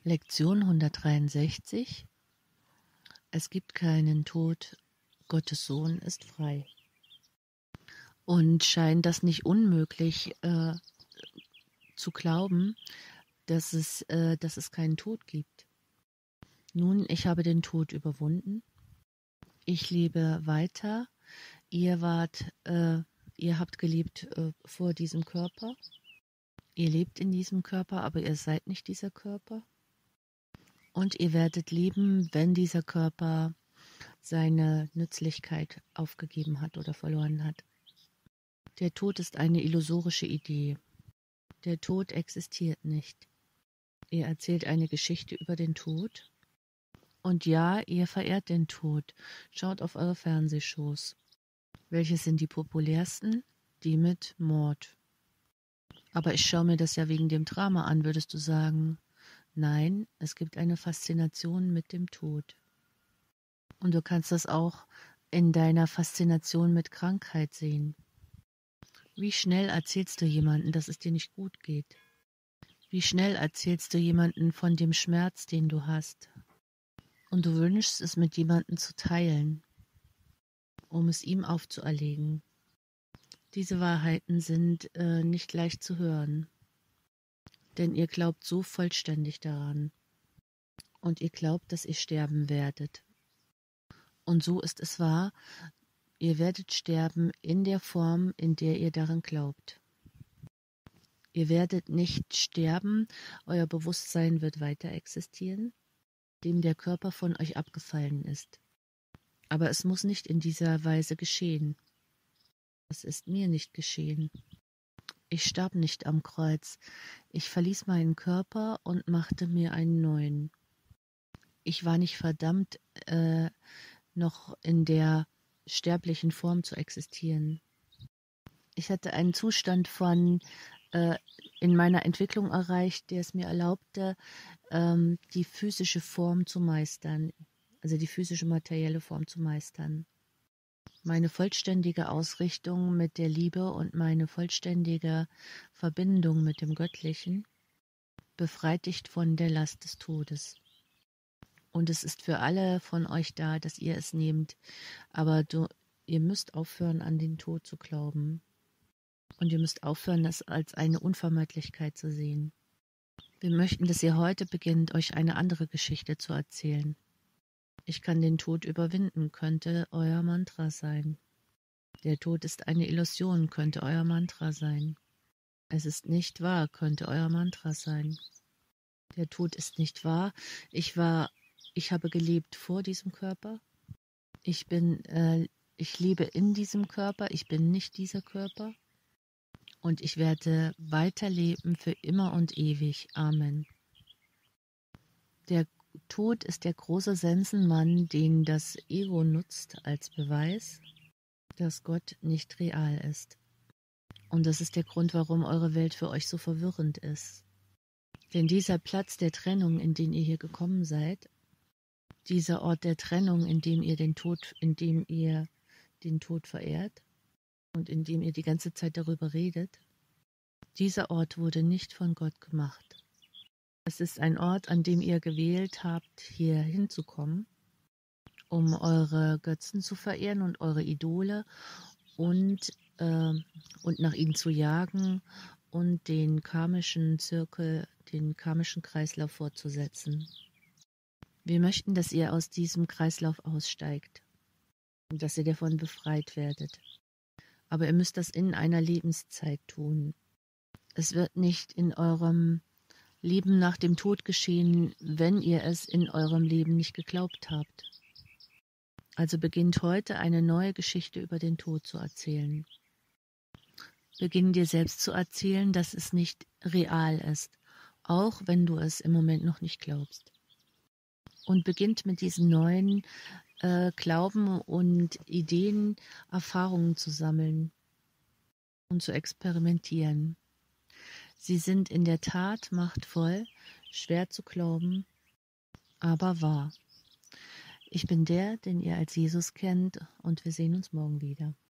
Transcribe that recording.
Lektion 163. Es gibt keinen Tod, Gottes Sohn ist frei. Und scheint das nicht unmöglich zu glauben, dass es keinen Tod gibt. Nun, ich habe den Tod überwunden. Ich lebe weiter. Ihr habt gelebt vor diesem Körper. Ihr lebt in diesem Körper, aber ihr seid nicht dieser Körper. Und ihr werdet leben, wenn dieser Körper seine Nützlichkeit aufgegeben hat oder verloren hat. Der Tod ist eine illusorische Idee. Der Tod existiert nicht. Ihr erzählt eine Geschichte über den Tod. Und ja, ihr verehrt den Tod. Schaut auf eure Fernsehshows. Welche sind die populärsten? Die mit Mord. Aber ich schaue mir das ja wegen dem Drama an, würdest du sagen. Nein, es gibt eine Faszination mit dem Tod. Und du kannst das auch in deiner Faszination mit Krankheit sehen. Wie schnell erzählst du jemandem, dass es dir nicht gut geht? Wie schnell erzählst du jemandem von dem Schmerz, den du hast? Und du wünschst es mit jemandem zu teilen, um es ihm aufzuerlegen. Diese Wahrheiten sind nicht leicht zu hören, denn ihr glaubt so vollständig daran. Und ihr glaubt, dass ihr sterben werdet. Und so ist es wahr, ihr werdet sterben in der Form, in der ihr daran glaubt. Ihr werdet nicht sterben, euer Bewusstsein wird weiter existieren, dem der Körper von euch abgefallen ist. Aber es muss nicht in dieser Weise geschehen. Es ist mir nicht geschehen. Ich starb nicht am Kreuz. Ich verließ meinen Körper und machte mir einen neuen. Ich war nicht verdammt, noch in der sterblichen Form zu existieren. Ich hatte einen Zustand in meiner Entwicklung erreicht, der es mir erlaubte, die physische Form zu meistern, also die physische materielle Form zu meistern. Meine vollständige Ausrichtung mit der Liebe und meine vollständige Verbindung mit dem Göttlichen befreit dich von der Last des Todes. Und es ist für alle von euch da, dass ihr es nehmt. Aber ihr müsst aufhören, an den Tod zu glauben. Und ihr müsst aufhören, das als eine Unvermeidlichkeit zu sehen. Wir möchten, dass ihr heute beginnt, euch eine andere Geschichte zu erzählen. Ich kann den Tod überwinden, könnte euer Mantra sein. Der Tod ist eine Illusion, könnte euer Mantra sein. Es ist nicht wahr, könnte euer Mantra sein. Der Tod ist nicht wahr. Ich habe gelebt vor diesem Körper. Ich lebe in diesem Körper. Ich bin nicht dieser Körper. Und ich werde weiterleben für immer und ewig. Amen. Der Tod ist der große Sensenmann, den das Ego nutzt als Beweis, dass Gott nicht real ist. Und das ist der Grund, warum eure Welt für euch so verwirrend ist. Denn dieser Platz der Trennung, in den ihr hier gekommen seid, dieser Ort der Trennung, in dem ihr den Tod verehrt und in dem ihr die ganze Zeit darüber redet, dieser Ort wurde nicht von Gott gemacht. Es ist ein Ort, an dem ihr gewählt habt, hier hinzukommen, um eure Götzen zu verehren und eure Idole und nach ihnen zu jagen und den karmischen Zirkel, den karmischen Kreislauf fortzusetzen. Wir möchten, dass ihr aus diesem Kreislauf aussteigt und dass ihr davon befreit werdet. Aber ihr müsst das in einer Lebenszeit tun. Es wird nicht in eurem Leben nach dem Tod geschehen, wenn ihr es in eurem Leben nicht geglaubt habt. Also beginnt heute eine neue Geschichte über den Tod zu erzählen. Beginn dir selbst zu erzählen, dass es nicht real ist, auch wenn du es im Moment noch nicht glaubst. Und beginnt mit diesen neuen Glauben und Ideen, Erfahrungen zu sammeln und zu experimentieren. Sie sind in der Tat machtvoll, schwer zu glauben, aber wahr. Ich bin der, den ihr als Jesus kennt, und wir sehen uns morgen wieder.